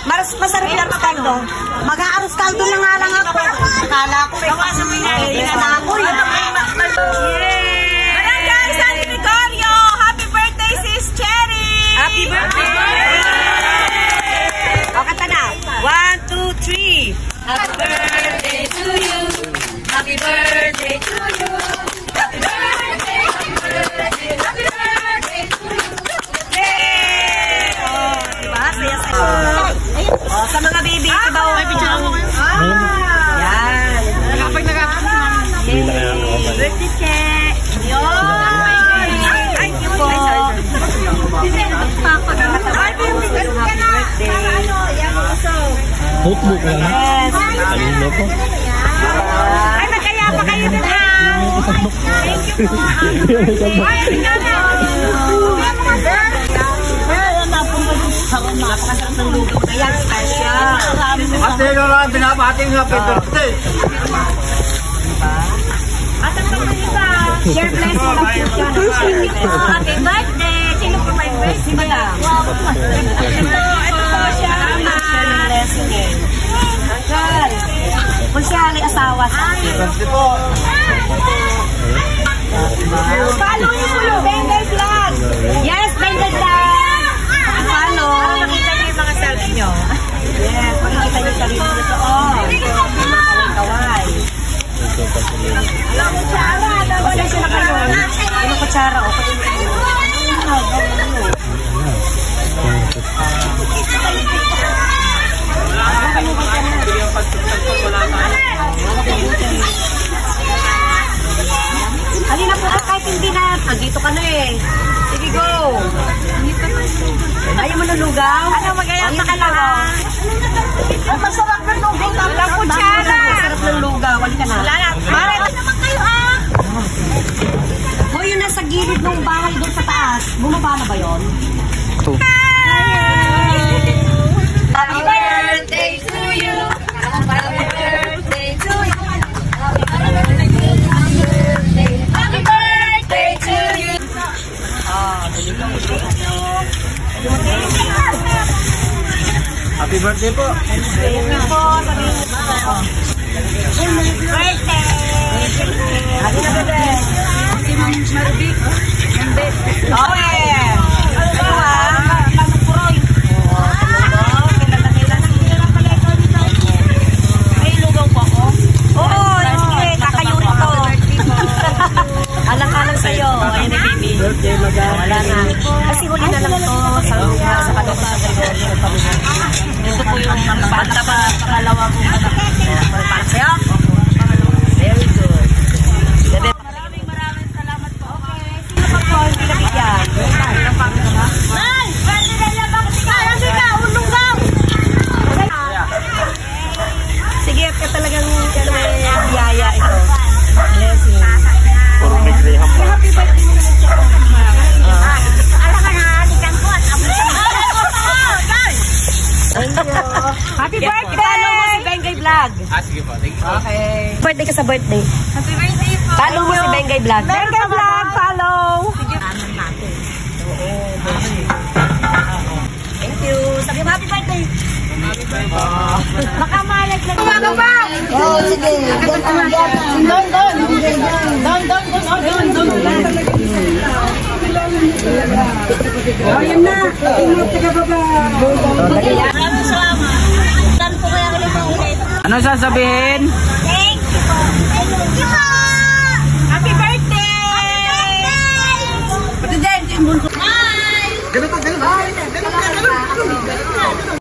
Masarap yung arroz caldo. Mag-a-arroz caldo na nga lang ako. Akala ko may panginain na ako. Ayan guys, San Gregorio! Happy birthday, sis Cherry! Happy birthday! O, kanta na. 1, 2, 3. Happy birthday to you! Happy birthday to you! Happy birthday! Happy birthday! Happy birthday to you! Yay! O, diba? Saya sa'yo. O, sa mga baby, diba? May picture ako kayo. Yan. Nagapag. Birthday check. Yun. Thank you po. Happy birthday. Notebook lang. Yes. Kanino po? Ay, magkaya pa kayo na. Thank you po. Ay, ayan, special. Ate, ikaw lang binabating happy birthday. Asan pa mo iba? Share blessing lang po siya. Happy birthday! Sino po may birthday? Madam. Ito po siya. Share blessing eh. Uncle. Kung siya ay asawa sa akin. Birthday po. Follow niyo po yung Bengal Vlog. Yes, Bengal Vlog. Follow. Makikita niyo yung mga selfie niyo. Yes, makikita niyo yung sarili niyo. Kaway. Kutsara. Pasensya na kayo. Ano kutsara? O, halina po ka kahit hindi na. Dito ka na eh. Sige, go. Ayaw mo nulugaw? Ano, magayang pa ka lang. Masarap ng lugaw. Ang kutsara. Masarap ng lugaw. Wali ka na. Mare, naman kayo ah. O, yun nasa gilid ng bahay doon sa taas. Bumaba na ba yun? Happy birthday to you! Happy birthday to you! Happy birthday to you! Happy birthday po. Birthday! Happy birthday! Oh, yeah! Ano ba? Pagpuroy. Ay, lugaw po ako? Oo, sige. Kakayurin to. Alang-alang sa'yo. Ayan na, baby. Birthday, madam. Wala na. Kasi huli na lang to sa Kaloko sa Gregorio. Ito po yung pangalawa kong anak. Para sa'yo. Very good. Maraming salamat po. Okay. Sino pa po hindi nabigyan? Nay! Pwede na lang bakit ikaw? Hindi ka, ulunggaw! Sige, at ka talagang biyaya ito. Blessing. Puro may graham pa. Happy birthday mo naman siya. Alam ka na, halikan ko at ako sa Happy birthday! Follow mo si Bengay Vlog. Sige po. Thank you. Okay. Birthday ka sa birthday. Happy birthday po! Follow mo si Bengay Vlog. Bengay Vlog, follow! Thank you. Sabi mo, happy birthday. Baka malag na. Umaga pa! Oh, sige. Ayun na. Maraming salamat! Saan po kaya ulit po ulit? Ano sasabihin? Thank you po! Thank you po! Happy birthday! Happy birthday! Pati dyan, yung bunso. Bye! Ganito.